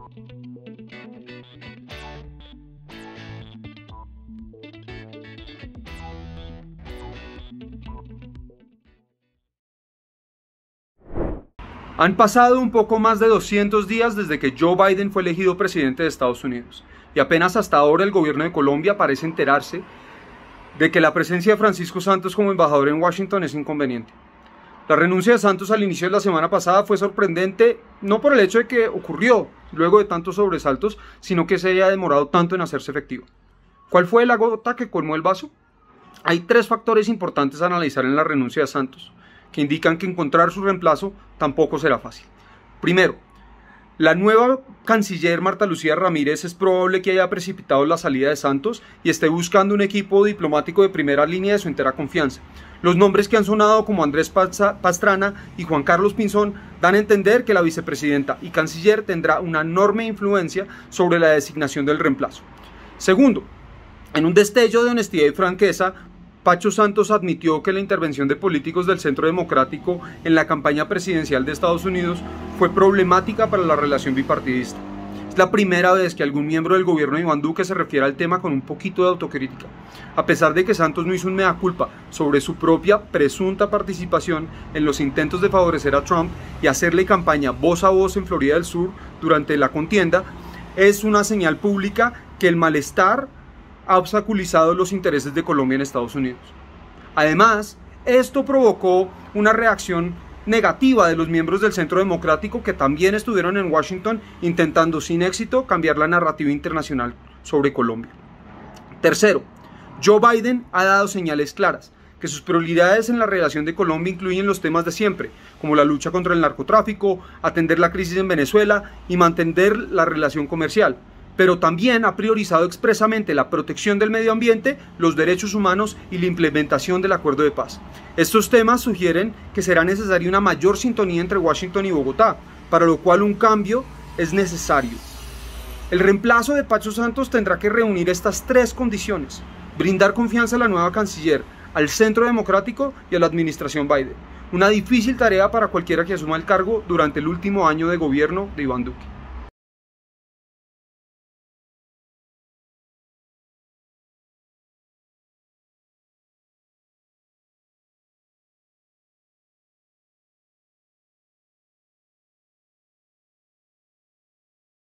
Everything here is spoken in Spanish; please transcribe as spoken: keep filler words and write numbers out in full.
Han pasado un poco más de doscientos días desde que Joe Biden fue elegido presidente de Estados Unidos y apenas hasta ahora el gobierno de Colombia parece enterarse de que la presencia de Francisco Santos como embajador en Washington es inconveniente. La renuncia de Santos al inicio de la semana pasada fue sorprendente, no por el hecho de que ocurrió luego de tantos sobresaltos, sino que se haya demorado tanto en hacerse efectivo. ¿Cuál fue la gota que colmó el vaso? Hay tres factores importantes a analizar en la renuncia de Santos, que indican que encontrar su reemplazo tampoco será fácil. Primero, la nueva canciller Marta Lucía Ramírez es probable que haya precipitado la salida de Santos y esté buscando un equipo diplomático de primera línea de su entera confianza. Los nombres que han sonado como Andrés Pastrana y Juan Carlos Pinzón dan a entender que la vicepresidenta y canciller tendrá una enorme influencia sobre la designación del reemplazo. Segundo, en un destello de honestidad y franqueza, Pacho Santos admitió que la intervención de políticos del Centro Democrático en la campaña presidencial de Estados Unidos fue problemática para la relación bipartidista. Es la primera vez que algún miembro del gobierno de Iván Duque se refiere al tema con un poquito de autocrítica, a pesar de que Santos no hizo un mea culpa sobre su propia presunta participación en los intentos de favorecer a Trump y hacerle campaña voz a voz en Florida del Sur durante la contienda. Es una señal pública que el malestar ha obstaculizado los intereses de Colombia en Estados Unidos. Además, esto provocó una reacción negativa de los miembros del Centro Democrático que también estuvieron en Washington intentando sin éxito cambiar la narrativa internacional sobre Colombia. Tercero, Joe Biden ha dado señales claras que sus prioridades en la relación de Colombia incluyen los temas de siempre, como la lucha contra el narcotráfico, atender la crisis en Venezuela y mantener la relación comercial. Pero también ha priorizado expresamente la protección del medio ambiente, los derechos humanos y la implementación del acuerdo de paz. Estos temas sugieren que será necesaria una mayor sintonía entre Washington y Bogotá, para lo cual un cambio es necesario. El reemplazo de Pacho Santos tendrá que reunir estas tres condiciones: brindar confianza a la nueva canciller, al Centro Democrático y a la administración Biden. Una difícil tarea para cualquiera que asuma el cargo durante el último año de gobierno de Iván Duque.